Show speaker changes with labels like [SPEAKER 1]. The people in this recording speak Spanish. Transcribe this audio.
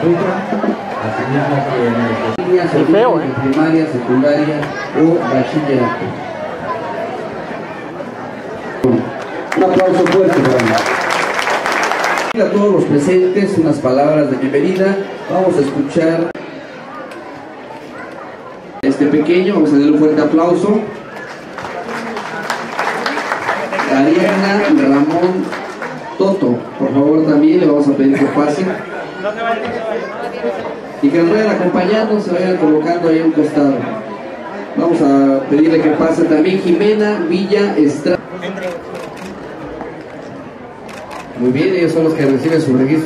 [SPEAKER 1] El feo,
[SPEAKER 2] primaria, secundaria o bachillerato. Un aplauso fuerte para a todos los presentes, unas palabras de bienvenida. Vamos a escuchar este pequeño, vamos a darle un fuerte aplauso. Ariana Ramón Toto, por favor, también le vamos a pedir que pasen y que nos vayan acompañando, se vayan colocando ahí a un costado. Vamos a pedirle que pase también Jimena Villa Estrada. Muy bien, ellos son los que reciben su registro.